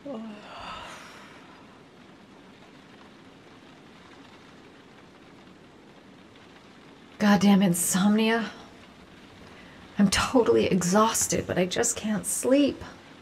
Goddamn insomnia. I'm totally exhausted, but I just can't sleep.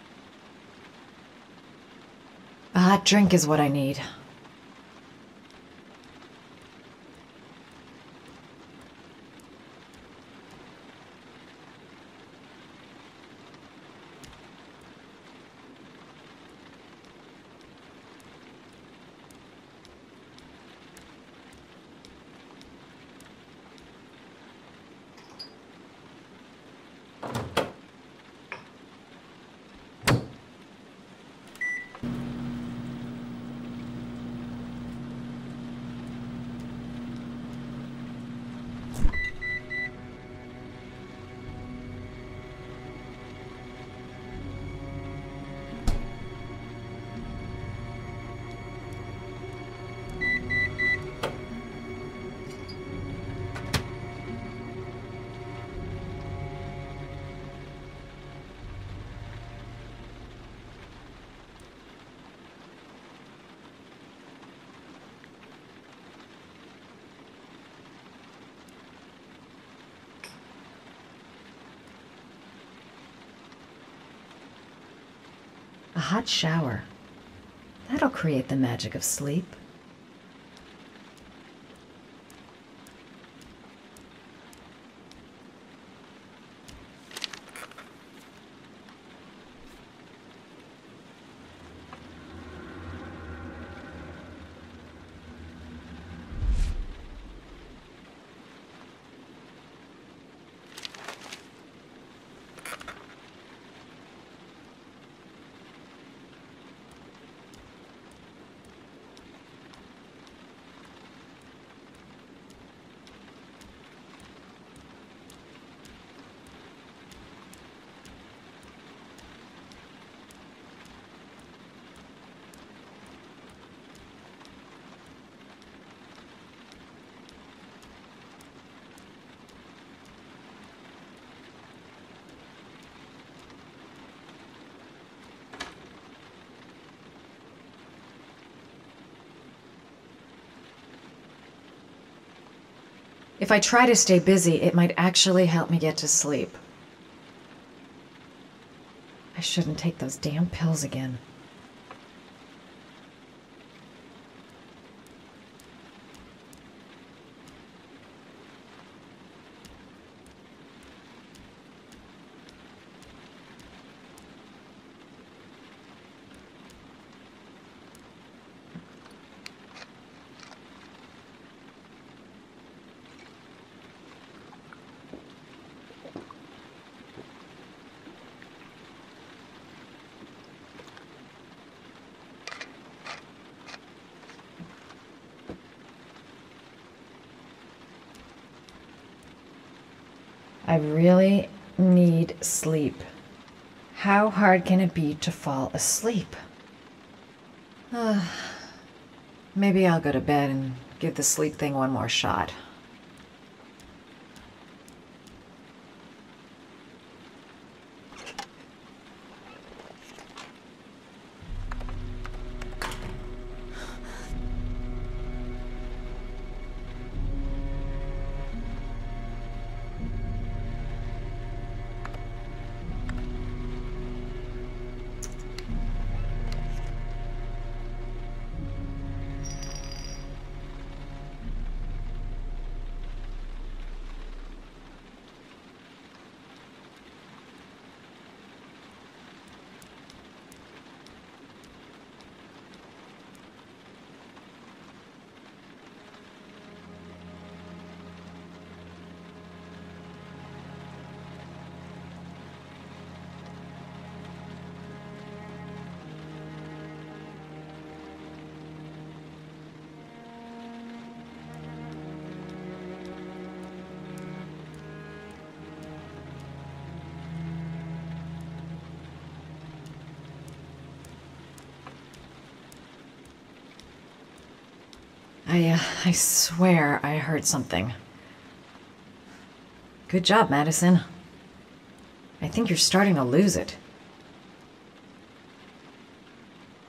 A hot drink is what I need. A hot shower. That'll create the magic of sleep. If I try to stay busy, it might actually help me get to sleep. I shouldn't take those damn pills again. I really need sleep. How hard can it be to fall asleep? Maybe I'll go to bed and give the sleep thing one more shot. I swear I heard something. Good job, Madison. I think you're starting to lose it.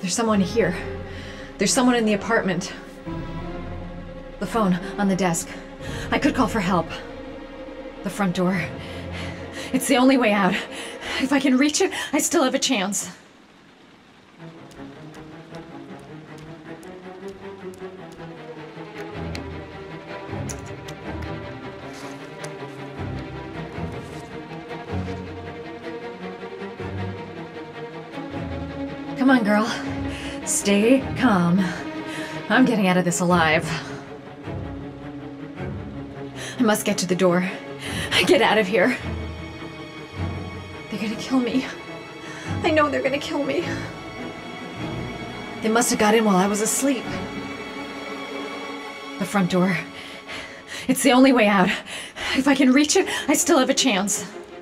There's someone here. There's someone in the apartment. The phone on the desk. I could call for help. The front door. It's the only way out. If I can reach it, I still have a chance. Come on, girl. Stay calm. I'm getting out of this alive. I must get to the door. Get out of here. They're gonna kill me. I know they're gonna kill me. They must have got in while I was asleep. The front door. It's the only way out. If I can reach it, I still have a chance.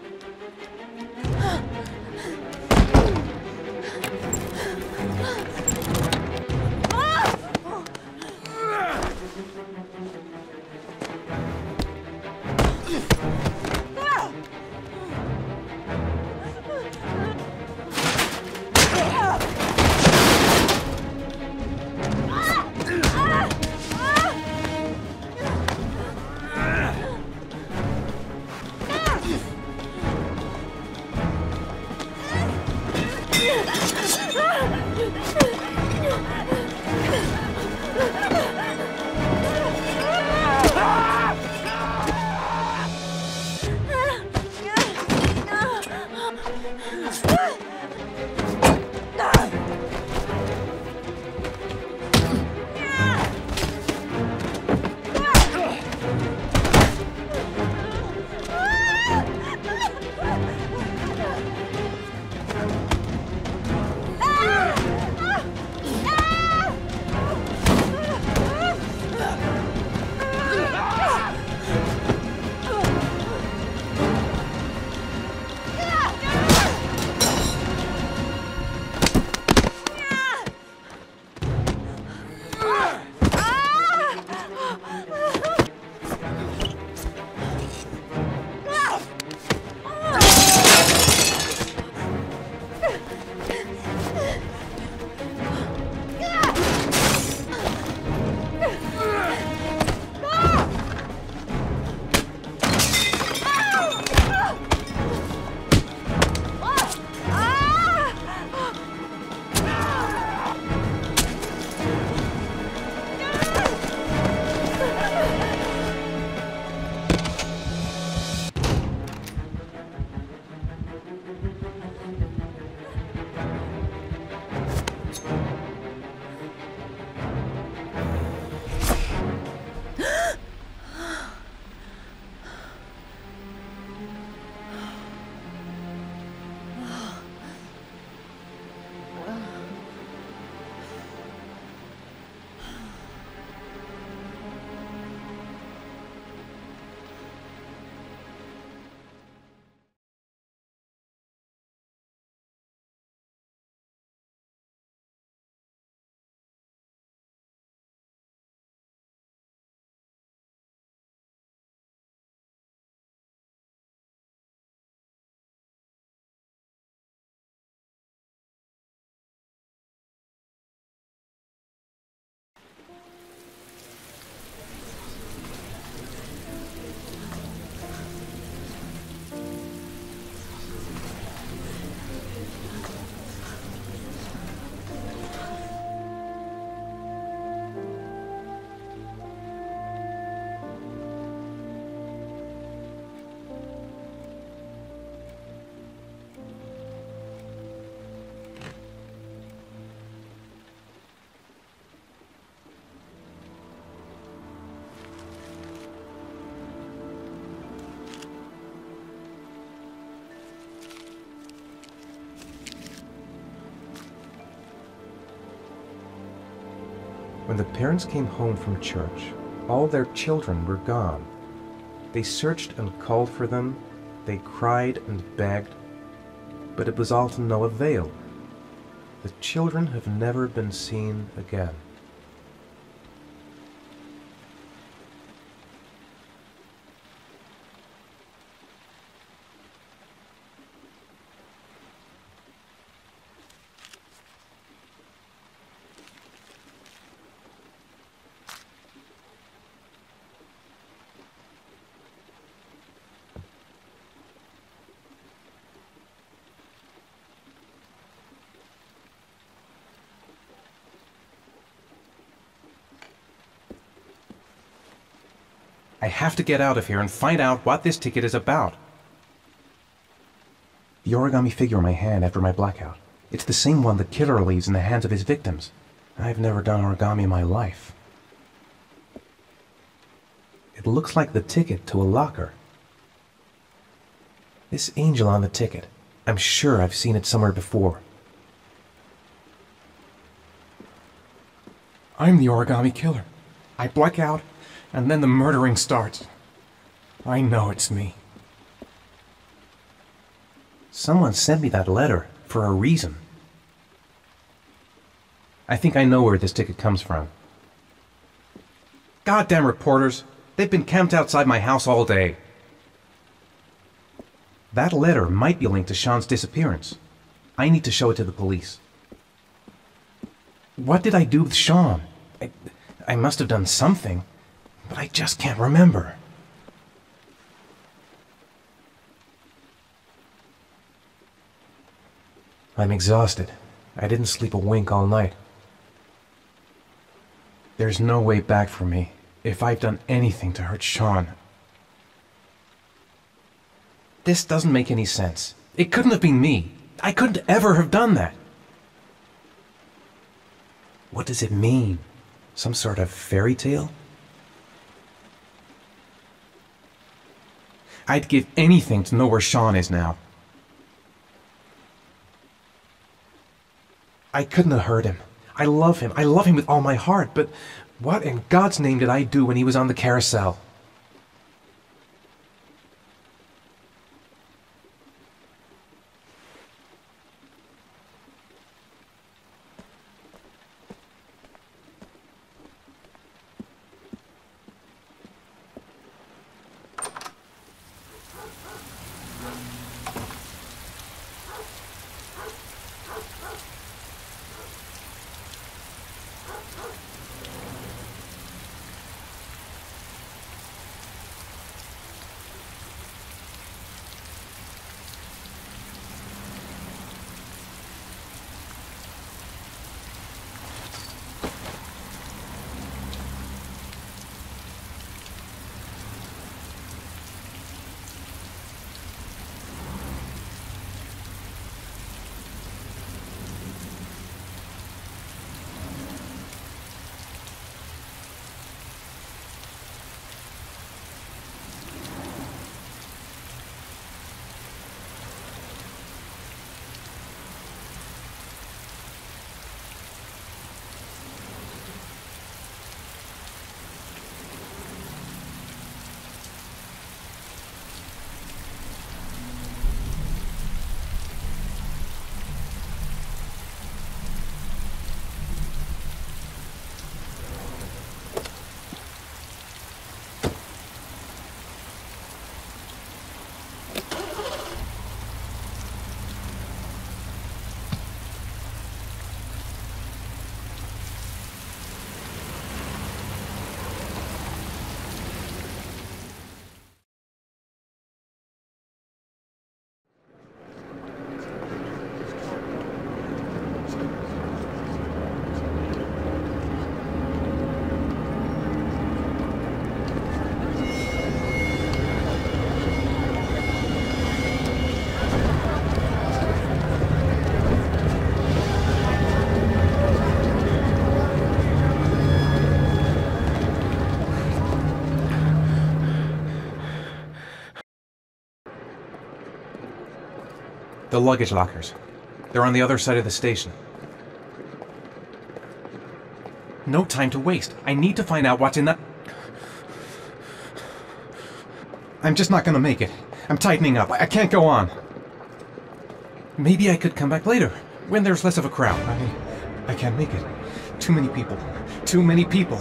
When the parents came home from church, all their children were gone. They searched and called for them, they cried and begged, but it was all to no avail. The children have never been seen again. I have to get out of here and find out what this ticket is about. The origami figure in my hand after my blackout. It's the same one the killer leaves in the hands of his victims. I've never done origami in my life. It looks like the ticket to a locker. This angel on the ticket. I'm sure I've seen it somewhere before. I'm the origami killer. I black out, and then the murdering starts. I know it's me. Someone sent me that letter for a reason. I think I know where this ticket comes from. Goddamn reporters! They've been camped outside my house all day. That letter might be linked to Sean's disappearance. I need to show it to the police. What did I do with Sean? I must have done something, but I just can't remember. I'm exhausted. I didn't sleep a wink all night. There's no way back for me if I've done anything to hurt Sean. This doesn't make any sense. It couldn't have been me. I couldn't ever have done that. What does it mean? Some sort of fairy tale? I'd give anything to know where Sean is now. I couldn't have hurt him. I love him. I love him with all my heart, but what in God's name did I do when he was on the carousel? The luggage lockers. They're on the other side of the station. No time to waste. I need to find out what's in that... I'm just not gonna make it. I'm tightening up. I can't go on. Maybe I could come back later, when there's less of a crowd. I can't make it. Too many people. Too many people.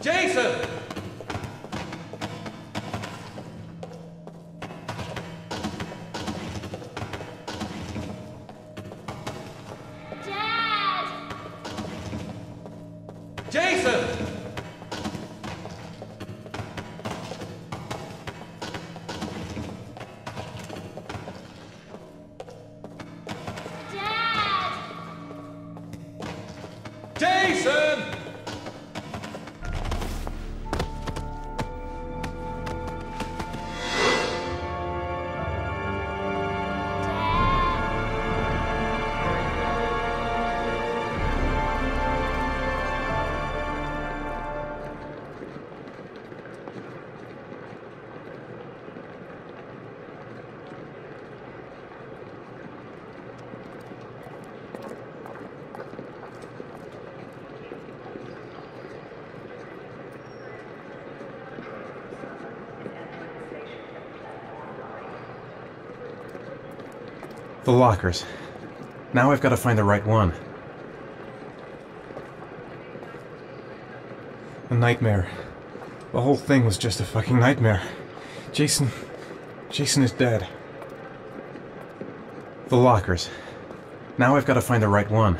Jason! Dad! Jason! Dad! Jason! The lockers. Now I've got to find the right one. A nightmare. The whole thing was just a fucking nightmare. Jason is dead. The lockers. Now I've got to find the right one.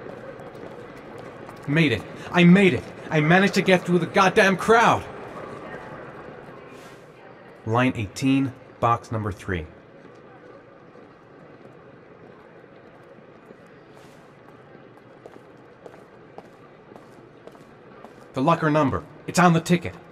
Made it! I made it! I managed to get through the goddamn crowd! Line 18, box number 3. The locker number. It's on the ticket.